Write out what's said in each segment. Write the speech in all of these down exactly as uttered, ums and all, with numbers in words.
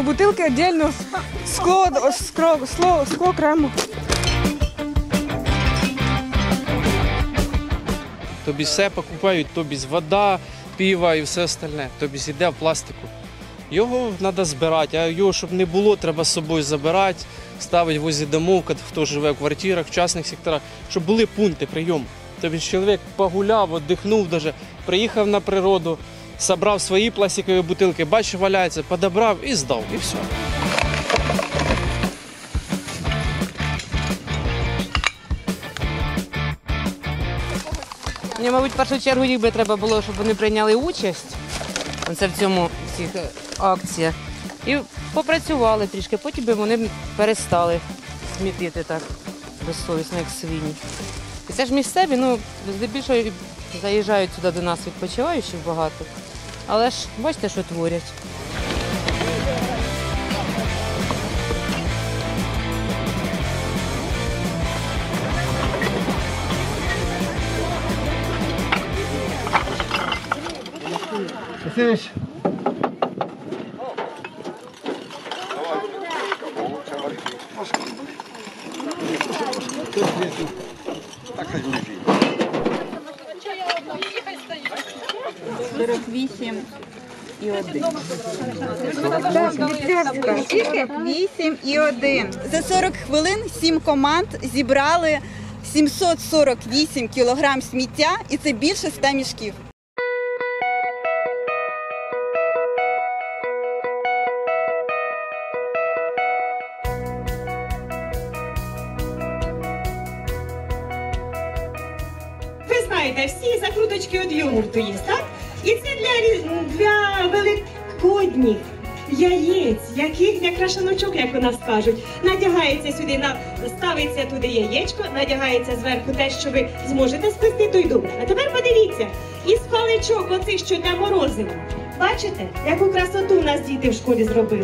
бутилки віддільно, скло, скло, скло, скло окремо. Тобі все покупають, тобі вода, пиво і все остальне. Тобі йде в пластику. Його треба збирати, а його, щоб не було, треба з собою забирати, ставити возле домов, хто живе в квартирах, в частних секторах, щоб були пункти прийому. Тобі чоловік погуляв, віддихнув, даже, приїхав на природу, зібрав свої пластикові бутилки, бачив, валяється, подобрав і здав, і все. Мені, мабуть, в першу чергу їх би треба було, щоб вони прийняли участь це в цьому в цих акціях і попрацювали трішки, потім би вони перестали смітити так безсовісно, як свині. І це ж місцеві, ну, здебільшого заїжджають сюди до нас відпочиваючих багато, але ж бачите, що творять. Васильович. сорок вісім і один. вісім і один. За сорок хвилин сім команд зібрали сімсот сорок вісім кілограм сміття, і це більше ста мішків. Ви знаєте, всі закруточки від йогурту є, так? І це для, для великодніх яєць, яких для крашаночок, як у нас кажуть. Надягається сюди, ставиться туди яєчко, надягається зверху те, що ви зможете сплести, то й добре. А тепер подивіться, із паличок оцих, що для морозива. Бачите, яку красоту у нас діти в школі зробили?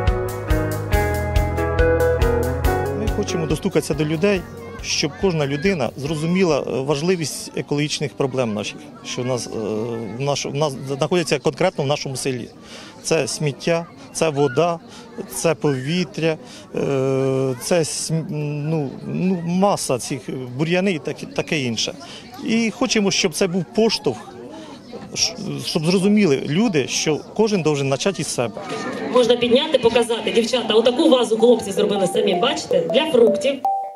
Ми хочемо достукатися до людей, щоб кожна людина зрозуміла важливість екологічних проблем наших, що в нас, в наш, в нас знаходяться конкретно в нашому селі. Це сміття, це вода, це повітря, це ну, ну, маса цих бур'яни і таке, таке інше. І хочемо, щоб це був поштовх, щоб зрозуміли люди, що кожен повинен почати із себе. Можна підняти, показати, дівчата, отаку вазу хлопці зробили самі, бачите, для фруктів.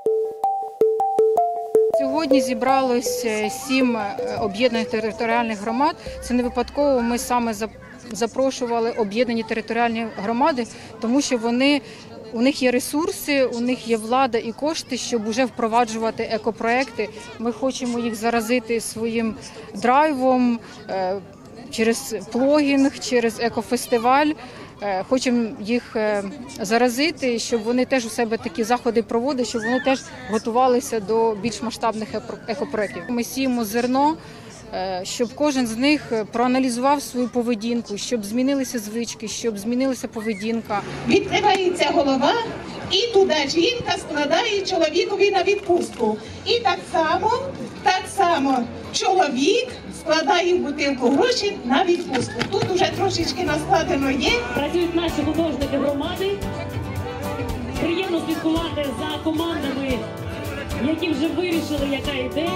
Сьогодні зібралось сім об'єднаних територіальних громад. Це не випадково, ми саме запрошували об'єднані територіальні громади, тому що вони, у них є ресурси, у них є влада і кошти, щоб вже впроваджувати екопроекти. Ми хочемо їх заразити своїм драйвом, через плогінг, через екофестиваль. Хочемо їх заразити, щоб вони теж у себе такі заходи проводили, щоб вони теж готувалися до більш масштабних екопроєктів. Ми сіємо зерно, щоб кожен з них проаналізував свою поведінку, щоб змінилися звички, щоб змінилася поведінка. Відкривається голова, і туди жінка складає чоловікові на відпустку. І так само, так само чоловік складає в бутилку гроші на відпустку. Тут уже трошечки наскладено є. Працюють наші художники громади. Приємно слідкувати за командами, які вже вирішили, яка ідея.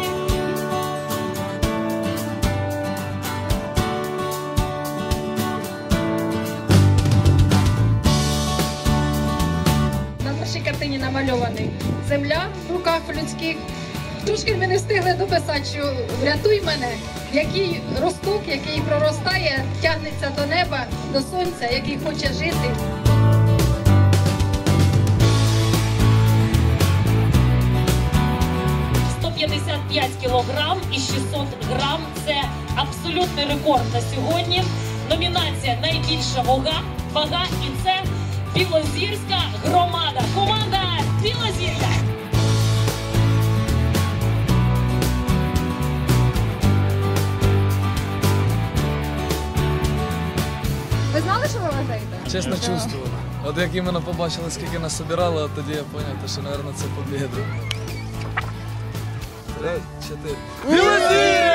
На нашій картині намальований земля в руках людських. Трошки ми не встигли дописати, що врятуй мене, який росток, який проростає, тягнеться до неба, до сонця, який хоче жити. сто п'ятдесят п'ять кілограм і шістсот грам – це абсолютний рекорд на сьогодні. Номінація «Найбільша вага», вага і це Білозірська громада. Команда Білозір'я. Ви знали, що ви вважаєте? Чесно, чувствую. От як іменно побачили, скільки нас збирали, от тоді я зрозумів, що, мабуть, це побіда. Три, чотири. Білозір!